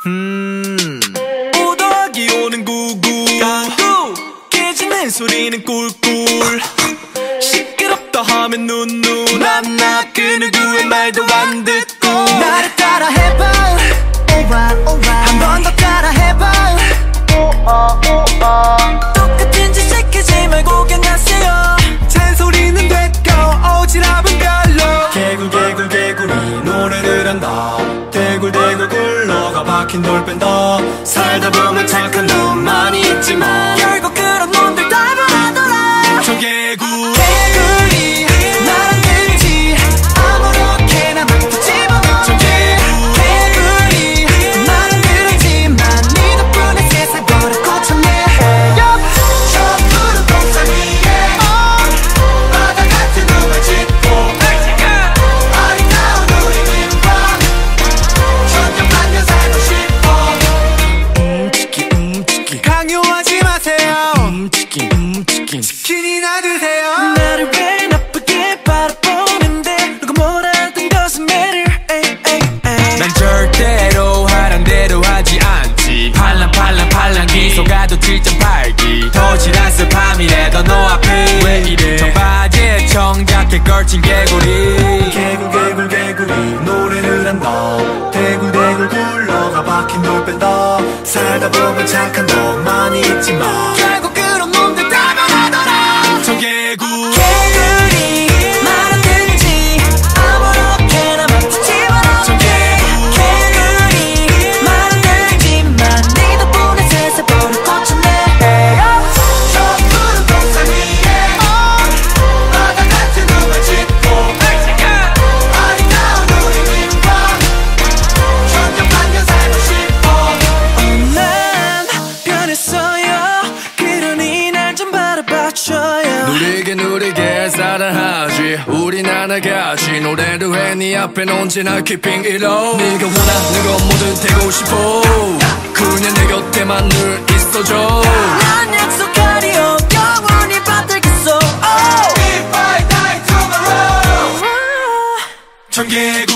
오더기 오는 구구 깡구 깨지는 소리는 꿀꿀 시끄럽다 하면 눈눈 안나 그 누구의 말도 안 듣고 나를 따라 해봐 한 번 더 따라 해봐 똑같은 짓 시키지 말고 그냥하세요 잔소리는 됐고 오지랖은 별로 개굴 개구리 노래를 한다 대굴 굴러가 박힌 돌 뺀다 살다 보면 착한 놈 많이 있지만 결국 그런 놈들 다 변하더라 청개구리 말 안 듣지 아무렇게나 막 집어넣어 청개구리 말 안 들었지만 네 덕분에 세상 버릇 고쳤네 저 푸른 동산 위에 바다 같은 눈을 짓고 아리따운 우리 김밥 천년만년 살고 싶어 강요하지 마세요 치킨이나 드세요 나를 왜 나쁘게 바라보는데 누가 뭐라든 doesn't matter 난 절대로 하란 대로 하지 않지 팔랑기 속아도 7.8기 도시락스 밤이래도 너 앞에 왜 이래 청바지에 청자켓 걸친 개구리 개구리 노래를 한다 대굴 굴러가 박힌 돌 뺀다 살다 보면 착한 놈 많이 있지만 결국 그런 놈들 다 변하더라 청개구리 말 안 듣지 아무렇게나 막 집어넣어 청개구리 말 안 듣지만 네 덕분에 세상 버릇 고쳤네 저 푸른 동산 위에 바다 같은 눈을 짓고 아리따운 우리 김밥 천년만년 살고 싶어 난 변했어요 그러니 날 좀 바라봐줘요 누리게 사랑하지 우린 하나같이 노래를 해 네 앞엔 언제나 keeping it low 네가 원하는 건 뭐든 되고 싶어 그냥 내 곁에만 늘 있어줘 난 약속하리요 영원히 받들겠어 If I die tomorrow 청개구리